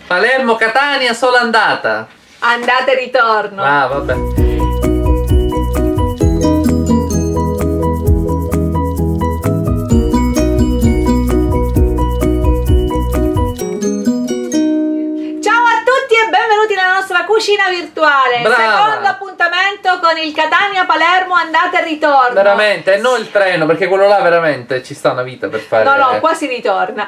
Palermo-Catania solo andata. Andata e ritorno. Ah, vabbè. Cucina virtuale. Brava. Secondo appuntamento con il Catania-Palermo andata e ritorno. Veramente, e non il treno, perché quello là veramente ci sta una vita per fare. No, qua si ritorna.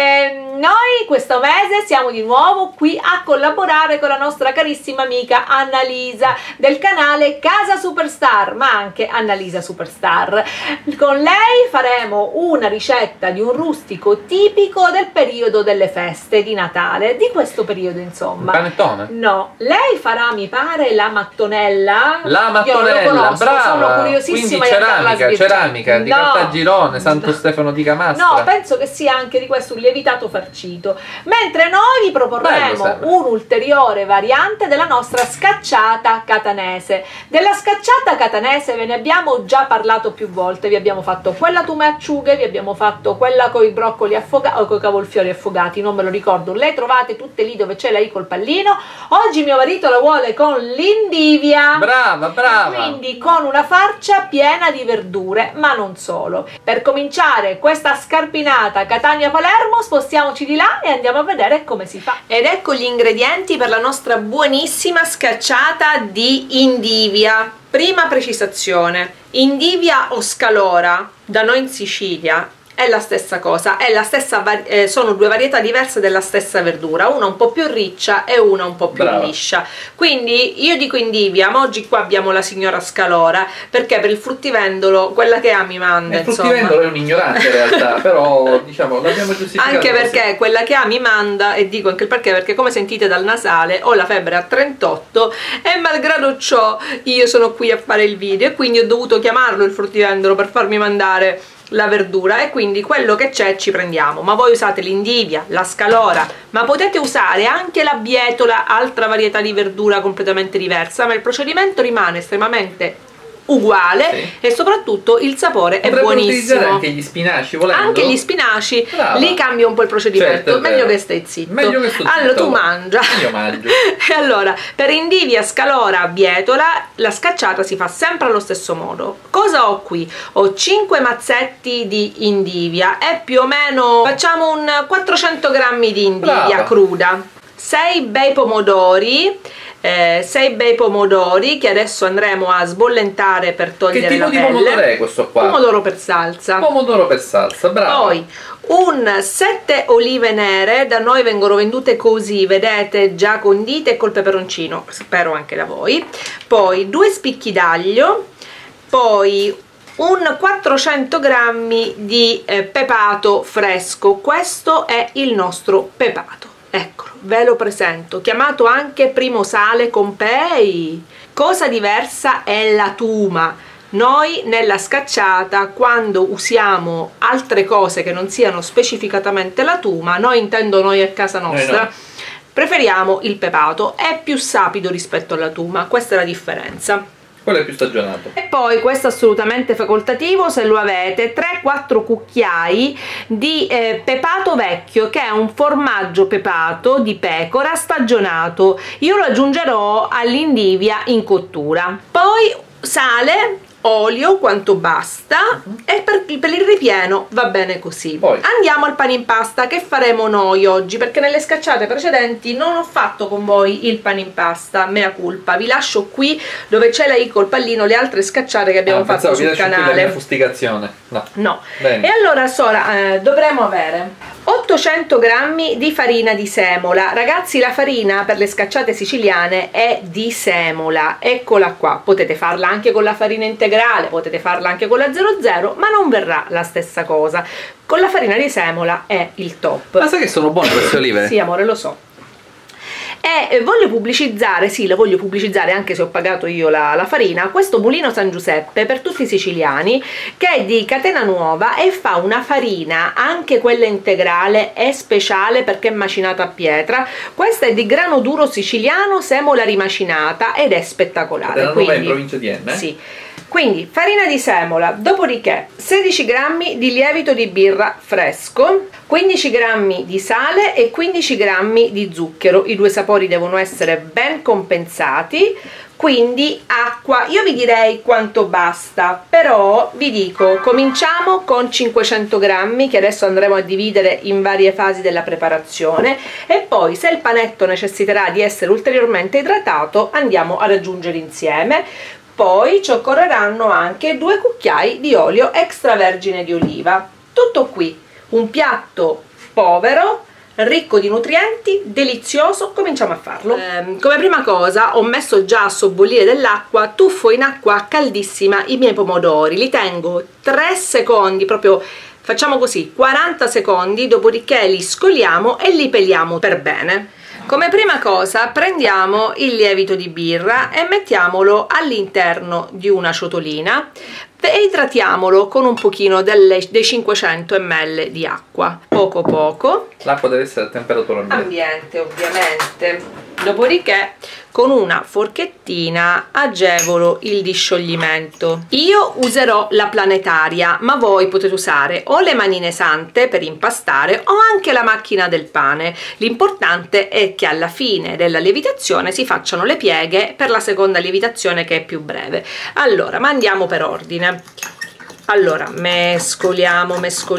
Noi questo mese siamo di nuovo qui a collaborare con la nostra carissima amica Annalisa del canale Casa Superstar, ma anche Annalisa Superstar. Con lei faremo una ricetta di un rustico tipico del periodo delle feste di Natale, di questo periodo insomma. Panettone? No, lei farà, mi pare, la mattonella. La mattonella, io non lo conosco, brava. sono curiosissima. Quindi ceramica di Caltagirone, Santo Stefano di Camastra. No, penso che sia anche di questo un lievitato farcito. Mentre noi vi proporremo un'ulteriore variante della nostra scacciata catanese. Della scacciata catanese ve ne abbiamo già parlato più volte. Vi abbiamo fatto quella tume acciughe, vi abbiamo fatto quella con i broccoli affogati o con i cavolfiori affogati, non me lo ricordo. Le trovate tutte lì dove c'è lei col pallino. Oggi mio marito la vuole con l'indivia. Brava, brava. Quindi con una farcia piena di verdure, ma non solo. Per cominciare questa scarpinata Catania-Palermo spostiamoci di là e andiamo a vedere come si fa. Ed ecco gli ingredienti per la nostra buonissima scacciata di indivia. Prima precisazione: indivia o scalora da noi in Sicilia è la stessa cosa, è la stessa sono due varietà diverse della stessa verdura, una un po' più riccia e una un po' più liscia. Quindi io dico indivia, ma oggi qua abbiamo la signora scalora, perché per il fruttivendolo quella che ha mi manda. Il fruttivendolo è un ignorante in realtà, però diciamo l'abbiamo giustificato. Anche perché così. Quella che ha mi manda, e dico anche il perché come sentite dal nasale ho la febbre a 38 e malgrado ciò io sono qui a fare il video e quindi ho dovuto chiamarlo il fruttivendolo per farmi mandare la verdura, e quindi quello che c'è ci prendiamo. Ma voi usate l'indivia, la scalora, ma potete usare anche la bietola, altra varietà di verdura completamente diversa, ma il procedimento rimane estremamente uguale e soprattutto il sapore è buonissimo. Utilizzare anche gli spinaci volendo. Anche gli spinaci, lì cambia un po' il procedimento, meglio che stai zitto. Meglio che sto zitto. Allora tu mangia. Io mangio. E allora, per indivia, scalora, bietola, la scacciata si fa sempre allo stesso modo. Cosa ho qui? Ho 5 mazzetti di indivia e più o meno facciamo un 400 grammi di indivia cruda, 6 bei pomodori, 6 bei pomodori che adesso andremo a sbollentare per togliere la pelle. Che tipo di pomodoro è questo qua? Pomodoro per salsa. Pomodoro per salsa, bravo. Poi un 7 olive nere, da noi vengono vendute così, vedete, già condite, e col peperoncino, spero anche da voi. Poi 2 spicchi d'aglio, poi un 400 grammi di pepato fresco. Questo è il nostro pepato. Eccolo, ve lo presento, chiamato anche primo sale Pompei. Cosa diversa è la tuma. Noi nella scacciata, quando usiamo altre cose che non siano specificatamente la tuma, noi intendo noi a casa nostra, preferiamo il pepato, è più sapido rispetto alla tuma, questa è la differenza. Quello è più stagionato. E poi questo è assolutamente facoltativo, se lo avete, 3-4 cucchiai di pepato vecchio, che è un formaggio pepato di pecora stagionato. Io lo aggiungerò all'indivia in cottura. Poi sale, olio quanto basta, e per il ripieno va bene così. Poi andiamo al pane in pasta che faremo noi oggi, perché nelle scacciate precedenti non ho fatto con voi il pane in pasta, mea culpa. Vi lascio qui dove c'è lei col pallino le altre scacciate che abbiamo fatto sul canale. La fustigazione. No. E allora Sora, dovremo avere 800 grammi di farina di semola. Ragazzi, la farina per le scacciate siciliane è di semola, eccola qua. Potete farla anche con la farina integrale, potete farla anche con la 00, ma non verrà la stessa cosa. Con la farina di semola è il top. Ma sai che sono buone queste olive? Sì amore, lo so. E voglio pubblicizzare, sì, la voglio pubblicizzare anche se ho pagato io la farina, questo Mulino San Giuseppe per tutti i siciliani, che è di catena nuova e fa una farina, anche quella integrale, è speciale perché è macinata a pietra. Questa è di grano duro siciliano, semola rimacinata ed è spettacolare. Catena nuova in provincia di Enna? Sì. Quindi farina di semola, dopodiché 16 grammi di lievito di birra fresco, 15 grammi di sale e 15 grammi di zucchero. I due sapori devono essere ben compensati. Quindi acqua, io vi direi quanto basta, però vi dico cominciamo con 500 grammi che adesso andremo a dividere in varie fasi della preparazione, e poi se il panetto necessiterà di essere ulteriormente idratato andiamo ad aggiungere insieme. Poi ci occorreranno anche 2 cucchiai di olio extravergine di oliva. Tutto qui, un piatto povero, ricco di nutrienti, delizioso. Cominciamo a farlo. Come prima cosa ho messo già a sobbollire dell'acqua, tuffo in acqua caldissima i miei pomodori, li tengo 3 secondi, proprio facciamo così, 40 secondi, dopodiché li scoliamo e li peliamo per bene. Come prima cosa prendiamo il lievito di birra e mettiamolo all'interno di una ciotolina e idratiamolo con un pochino dei 500 ml di acqua, poco poco. L'acqua deve essere a temperatura ambiente ovviamente. Dopodiché con una forchettina agevolo il discioglimento. Io userò la planetaria, ma voi potete usare o le manine sante per impastare o anche la macchina del pane. L'importante è che alla fine della lievitazione si facciano le pieghe per la seconda lievitazione, che è più breve. Allora, ma andiamo per ordine. Allora, mescoliamo,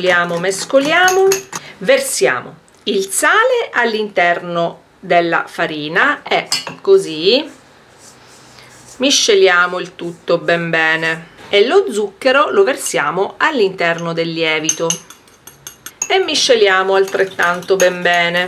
versiamo il sale all'interno della farina e così misceliamo il tutto ben bene, e lo zucchero lo versiamo all'interno del lievito e misceliamo altrettanto ben bene.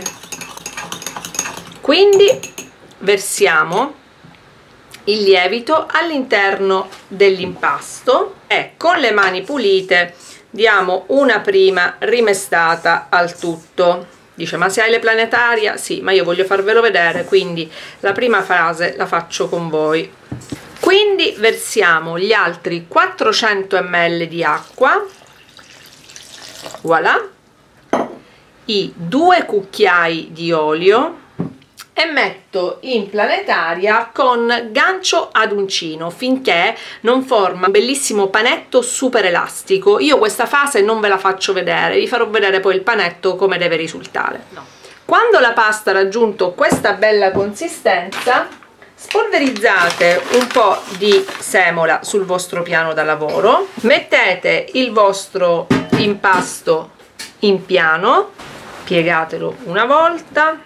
Quindi versiamo il lievito all'interno dell'impasto e con le mani pulite diamo una prima rimestata al tutto. Dice, ma se hai le planetaria? Sì, ma io voglio farvelo vedere, quindi la prima fase la faccio con voi. Quindi versiamo gli altri 400 ml di acqua, voilà, i 2 cucchiai di olio e metto in planetaria con gancio ad uncino finché non forma un bellissimo panetto super elastico. Io questa fase non ve la faccio vedere, vi farò vedere poi il panetto come deve risultare. Quando la pasta ha raggiunto questa bella consistenza, spolverizzate un po' di semola sul vostro piano da lavoro, mettete il vostro impasto in piano, piegatelo una volta,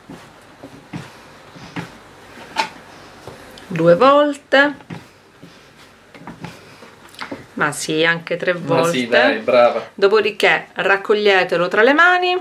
2 volte, ma sì, anche 3 volte. Ma sì, dai, brava. Dopodiché raccoglietelo tra le mani,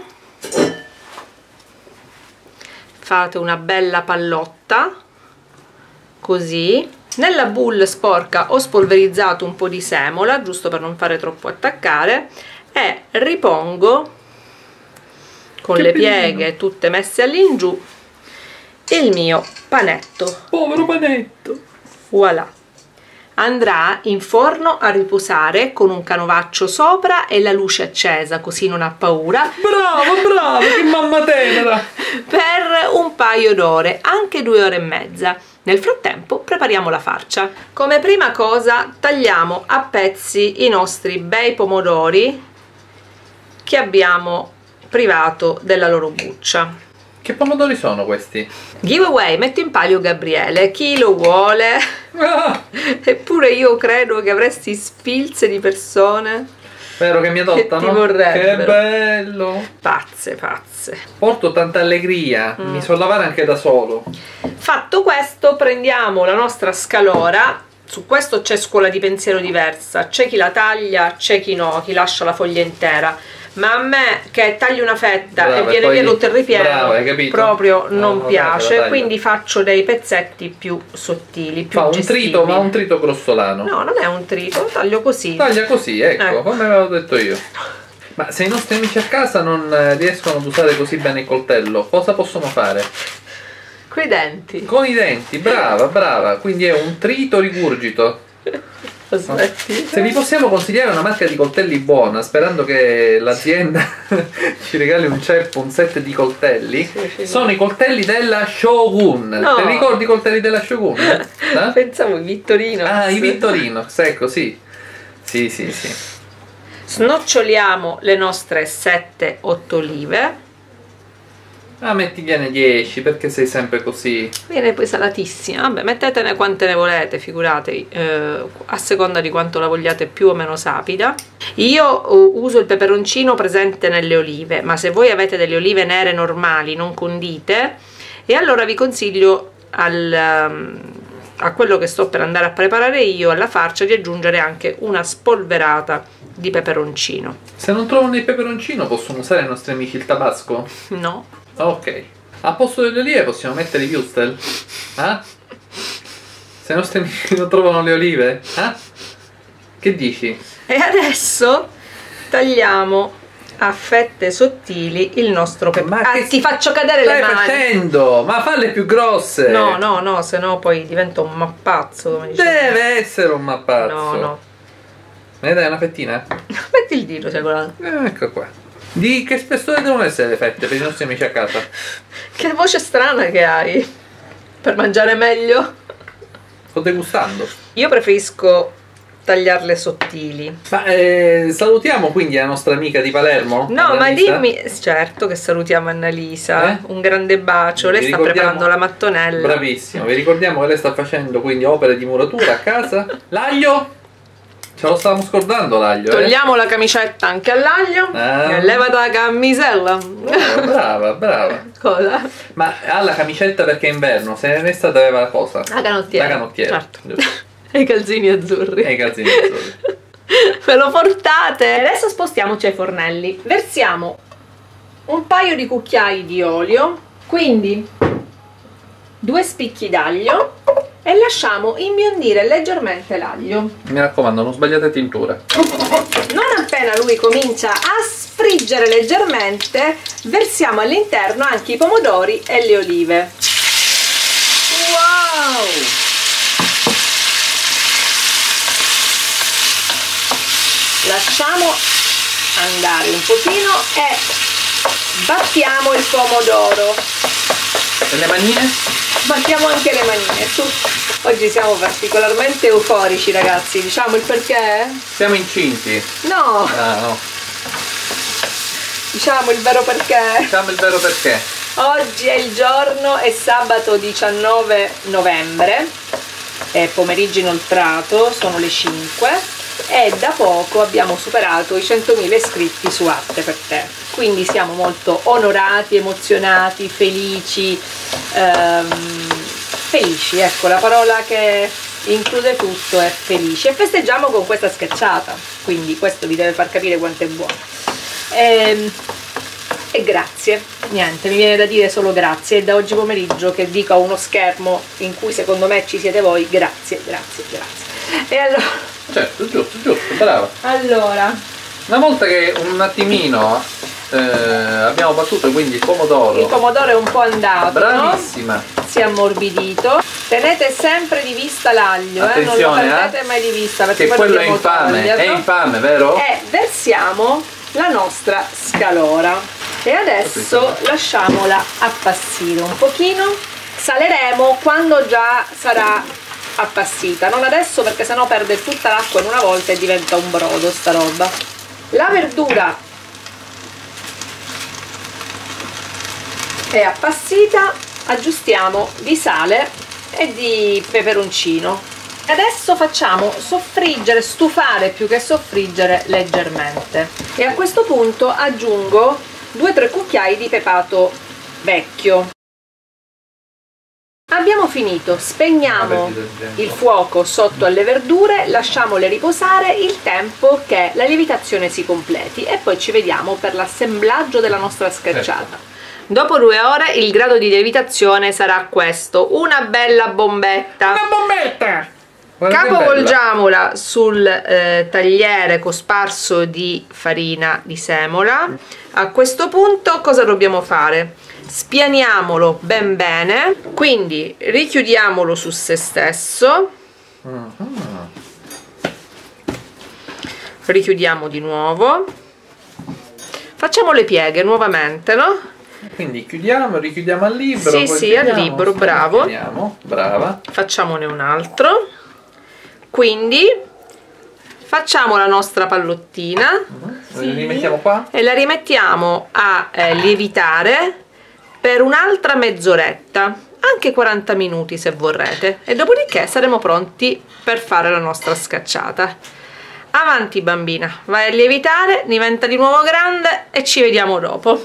fate una bella pallotta così. Nella boule sporca ho spolverizzato un po' di semola giusto per non fare troppo attaccare e ripongo con le pieghe tutte messe all'ingiù il mio panetto. Povero panetto. Voilà. Andrà in forno a riposare con un canovaccio sopra e la luce accesa, così non ha paura. Bravo, che mamma tenera. Per un paio d'ore, anche 2 ore e mezza. Nel frattempo prepariamo la farcia. Come prima cosa tagliamo a pezzi i nostri bei pomodori che abbiamo privato della loro buccia. Che pomodori sono questi? Giveaway, metto in palio Gabriele, chi lo vuole? Ah! Eppure io credo che avresti sfilze di persone. Spero che mi adottano. Che ti vorrebbero. Che bello. Pazze, pazze. Porto tanta allegria, mi so lavare anche da solo. Fatto questo, prendiamo la nostra scalora. Su questo c'è scuola di pensiero diversa, c'è chi la taglia, c'è chi no, chi lascia la foglia intera. Ma a me che tagli una fetta brava, e viene via tutto il ripieno, brava, hai capito? proprio non piace, dai, quindi faccio dei pezzetti più sottili, più gestibili. Trito, ma un trito grossolano. No, non è un trito, lo taglio così. Taglia così, ecco, come avevo detto io. Ma se i nostri amici a casa non riescono ad usare così bene il coltello, cosa possono fare? Coi denti. Con i denti, brava, quindi è un trito rigurgito. Aspetti. Se vi possiamo consigliare una marca di coltelli buona, sperando che l'azienda ci regali un ceppo, un set di coltelli, sono i coltelli della Shogun. No. Te ricordi i coltelli della Shogun? Pensavo i Vittorinox. Ah, i Vittorinox, ecco, sì. Sì. Snoccioliamo le nostre 7-8 olive. Ah, mettigliene 10 perché sei sempre così. Viene poi salatissima. Vabbè, mettetene quante ne volete, figuratevi, a seconda di quanto la vogliate più o meno sapida. Io uso il peperoncino presente nelle olive, ma se voi avete delle olive nere normali, non condite, e allora vi consiglio a quello che sto per andare a preparare io, alla farcia, di aggiungere anche una spolverata di peperoncino. Se non trovano il peperoncino possono usare i nostri amici il tabasco? No. Ok. A posto delle olive possiamo mettere i wurstel? Ah? Se i nostri amici non trovano le olive? Ah? Che dici? E adesso tagliamo a fette sottili il nostro pepe. Ti faccio cadere le mani. Stai facendo? Ma falle più grosse! No, se no poi diventa un mappazzo, come diciamo. Deve essere un mappazzo. No. Me ne dai una fettina? Metti il dito, sei colato. Ecco qua. Di che spessore devono essere le fette per i nostri amici a casa? Che voce strana che hai. Per mangiare meglio? Sto degustando. Io preferisco tagliarle sottili. Ma salutiamo quindi la nostra amica di Palermo? No, Annalisa? ma dimmi, certo che salutiamo Annalisa, un grande bacio, lei sta preparando la mattonella. Bravissimo, vi ricordiamo che lei sta facendo quindi opere di muratura a casa. L'aglio? Ce lo stavamo scordando l'aglio. Togliamo la camicetta anche all'aglio e levata la camisella. Brava. Cosa? Ma ha la camicetta perché è inverno, se ne è stata aveva la cosa. La canottiera. La canottiera. Certo. E i calzini azzurri. E i calzini azzurri. Ve lo portate. Adesso spostiamoci ai fornelli. Versiamo un paio di cucchiai di olio, quindi 2 spicchi d'aglio, e lasciamo imbiondire leggermente l'aglio. Mi raccomando, non sbagliate tintura. Non appena lui comincia a sfriggere leggermente, versiamo all'interno anche i pomodori e le olive. Wow! Lasciamo andare un pochino e battiamo il pomodoro. E le manine? Battiamo anche le manine, su. Oggi siamo particolarmente euforici, ragazzi. Diciamo il perché? Siamo incinti. No! Ah, no. Diciamo il vero perché. Diciamo il vero perché. Oggi è il giorno, è sabato 19 novembre, è pomeriggio inoltrato, sono le 5 e da poco abbiamo superato i 100.000 iscritti su Arte per te. Quindi siamo molto onorati, emozionati, felici, felici, ecco, la parola che include tutto è felici, e festeggiamo con questa schiacciata, quindi questo vi deve far capire quanto è buono. E grazie, niente, mi viene da dire solo grazie. È da oggi pomeriggio che dico a uno schermo in cui secondo me ci siete voi, grazie. E allora... Certo, giusto, brava. Allora, una volta che un attimino abbiamo battuto quindi il pomodoro è un po' andato, bravissima, no? Si è ammorbidito. Tenete sempre di vista l'aglio, non lo perdete mai di vista, perché che quello è infame, vero? E versiamo la nostra scalora e adesso lasciamola appassire un pochino. Saleremo quando già sarà appassita, non adesso perché sennò perde tutta l'acqua in una volta e diventa un brodo sta roba. La verdura è appassita, aggiustiamo di sale e di peperoncino. Adesso facciamo soffriggere, stufare più che soffriggere leggermente, e a questo punto aggiungo 2-3 cucchiai di pepato vecchio. Abbiamo finito, spegniamo il fuoco sotto alle verdure, lasciamole riposare il tempo che la lievitazione si completi e poi ci vediamo per l'assemblaggio della nostra schiacciata. Dopo 2 ore il grado di lievitazione sarà questo, una bella bombetta. Una bombetta! Capovolgiamola sul tagliere cosparso di farina di semola. A questo punto cosa dobbiamo fare? Spianiamolo ben bene, quindi richiudiamolo su se stesso richiudiamo di nuovo, facciamo le pieghe nuovamente, no? Quindi chiudiamo, richiudiamo al libro. Sì, sì, al libro, bravo. Brava. Facciamone un altro. Quindi facciamo la nostra pallottina. La rimettiamo qua? E la rimettiamo a lievitare per un'altra mezz'oretta, anche 40 minuti se vorrete, e dopodiché saremo pronti per fare la nostra scacciata. Avanti bambina, vai a lievitare, diventa di nuovo grande e ci vediamo dopo.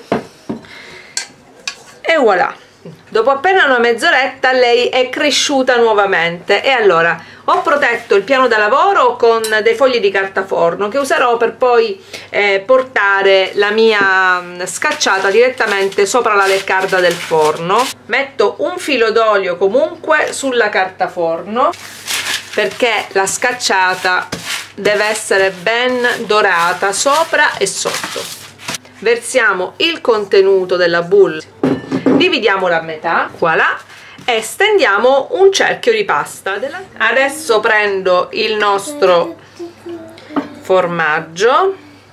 E voilà, dopo appena una mezz'oretta lei è cresciuta nuovamente. E allora ho protetto il piano da lavoro con dei fogli di carta forno che userò per poi portare la mia scacciata direttamente sopra la leccarda del forno. Metto un filo d'olio comunque sulla carta forno perché la scacciata deve essere ben dorata sopra e sotto. Versiamo il contenuto della boule, dividiamola a metà, voilà, e stendiamo un cerchio di pasta. Adesso prendo il nostro formaggio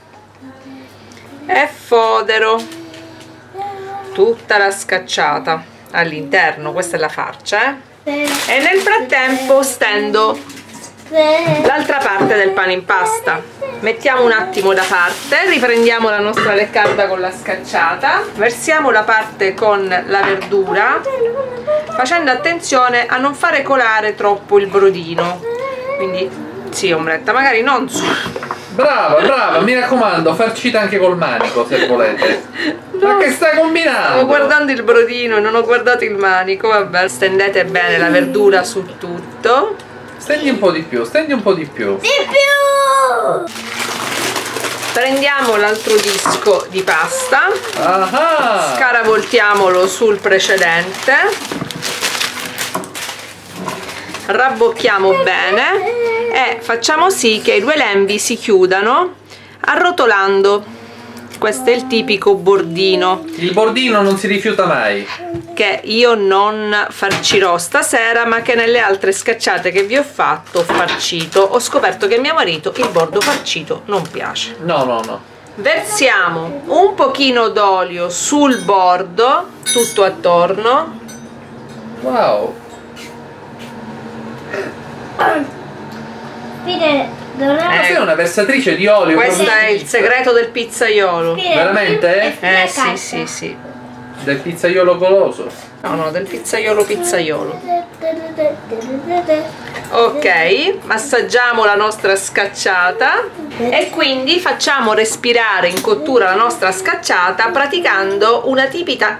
e fodero tutta la scacciata all'interno, questa è la farcia, e nel frattempo stendo l'altra parte del pane in pasta. Mettiamo un attimo da parte, riprendiamo la nostra leccarda con la scacciata, versiamo la parte con la verdura facendo attenzione a non fare colare troppo il brodino, quindi sì, Ombretta, magari non su. Brava, brava, mi raccomando, farcita anche col manico se volete. No, ma che stai combinando? Stavo guardando il brodino e non ho guardato il manico. Vabbè, stendete bene la verdura su tutto. Stendi un po' di più, stendi un po' di più. Di più! Prendiamo l'altro disco di pasta, Ah, scaravoltiamolo sul precedente, rabbocchiamo bene e facciamo sì che i due lembi si chiudano arrotolando. Questo è il tipico bordino. il bordino non si rifiuta mai. Che io non farcirò stasera, ma che nelle altre scacciate che vi ho fatto ho farcito. Ho scoperto che a mio marito il bordo farcito non piace. No, no, no. Versiamo un pochino d'olio sul bordo, tutto attorno. Wow. Ma sei una versatrice di olio? Questo è il segreto del pizzaiolo. Veramente? Sì, sì, sì. Del pizzaiolo goloso. No, no, del pizzaiolo pizzaiolo. Ok, massaggiamo la nostra scacciata e quindi facciamo respirare in cottura la nostra scacciata praticando una tipica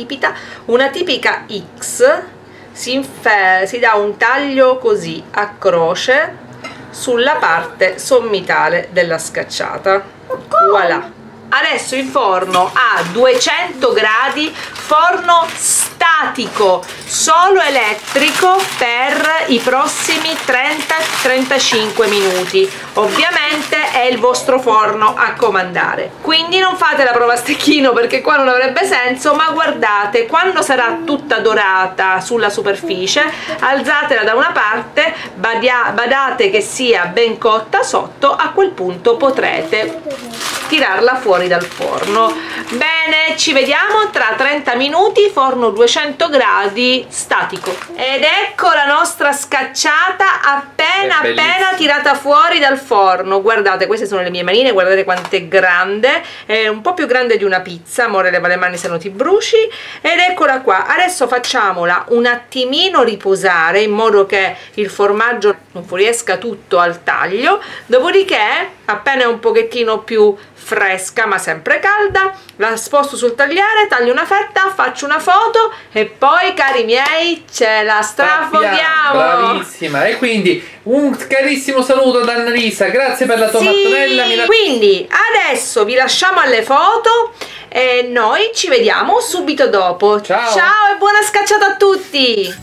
X. Si dà un taglio così a croce sulla parte sommitale della scacciata. Voilà. Adesso il forno a 200 gradi, forno statico, solo elettrico per i prossimi 30-35 minuti. Ovviamente è il vostro forno a comandare, quindi non fate la prova a stecchino perché qua non avrebbe senso, ma guardate, quando sarà tutta dorata sulla superficie alzatela da una parte, badate che sia ben cotta sotto, a quel punto potrete tirarla fuori dal forno. Bene, ci vediamo tra 30 minuti, forno 200 gradi statico. Ed ecco la nostra scacciata appena tirata fuori dal forno. Guardate, queste sono le mie manine, guardate quanto è grande, è un po' più grande di una pizza. Amore, leva le mani se no ti bruci. Ed eccola qua. Adesso facciamola un attimino riposare in modo che il formaggio non fuoriesca tutto al taglio. Dopodiché, appena è un pochettino più fresca ma sempre calda, la sposto sul tagliere, taglio una fetta, faccio una foto e poi, cari miei, ce la strafoghiamo. Bravissima. E quindi un carissimo saluto da Annalisa, grazie per la tua mattonella. Quindi adesso vi lasciamo alle foto e noi ci vediamo subito dopo. Ciao, ciao e buona scacciata a tutti.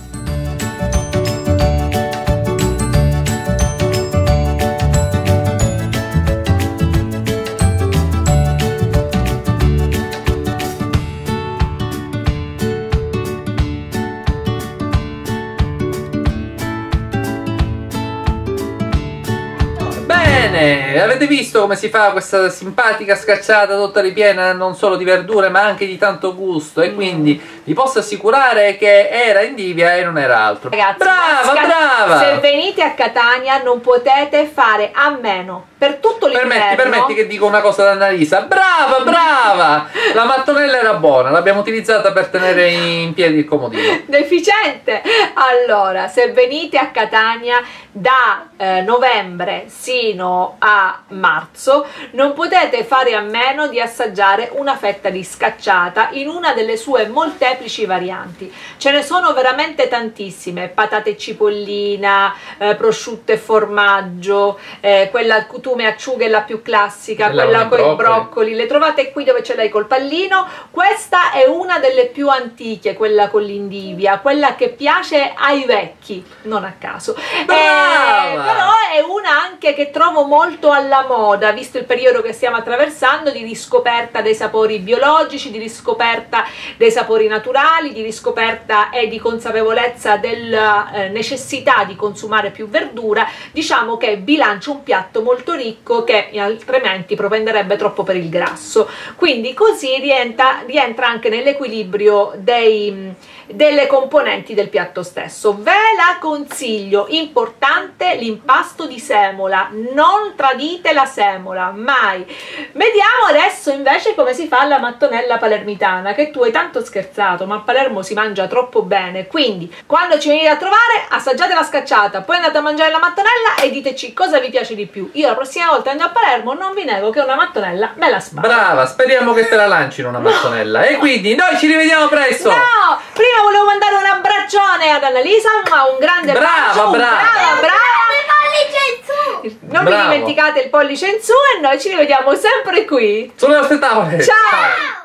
Bene, avete visto come si fa questa simpatica scacciata tutta ripiena non solo di verdure ma anche di tanto gusto, e quindi vi posso assicurare che era Endivia e non era altro. Ragazzi, brava! Se venite a Catania non potete fare a meno per tutto l'inverno. Permetti che dico una cosa ad Annalisa. Brava! La mattonella era buona, l'abbiamo utilizzata per tenere in piedi il comodino. Deficiente! Allora, se venite a Catania da novembre sino a marzo non potete fare a meno di assaggiare una fetta di scacciata in una delle sue molteplici varianti. Ce ne sono veramente tantissime: patate e cipollina, prosciutto e formaggio, quella al cutume e acciughe è la più classica, quella con i broccoli, le trovate qui dove ce l'hai col pallino. Questa è una delle più antiche, quella con l'indivia, quella che piace ai vecchi, non a caso. Però è una anche che trovo molto alla moda, visto il periodo che stiamo attraversando, di riscoperta dei sapori biologici, di riscoperta dei sapori naturali, di riscoperta e di consapevolezza della necessità di consumare più verdura. Diciamo che bilancia un piatto molto ricco che altrimenti propenderebbe troppo per il grasso, quindi così rientra anche nell'equilibrio delle componenti del piatto stesso. Ve la consiglio, importante l'impasto di semola, non tradite la semola mai. Vediamo adesso invece come si fa la mattonella palermitana, che tu hai tanto scherzato, ma a Palermo si mangia troppo bene, quindi quando ci venite a trovare assaggiate la scacciata, poi andate a mangiare la mattonella e diteci cosa vi piace di più. Io la prossima volta andrò a Palermo, non vi nego che una mattonella me la sparo. Brava, speriamo che te la lancino una mattonella. E quindi noi ci rivediamo presto. No, prima volevo mandare un abbraccione ad Annalisa, ma un grande bacio. Brava. Non vi dimenticate il pollice in su e noi ci rivediamo sempre qui sulle nostre tavole. Ciao.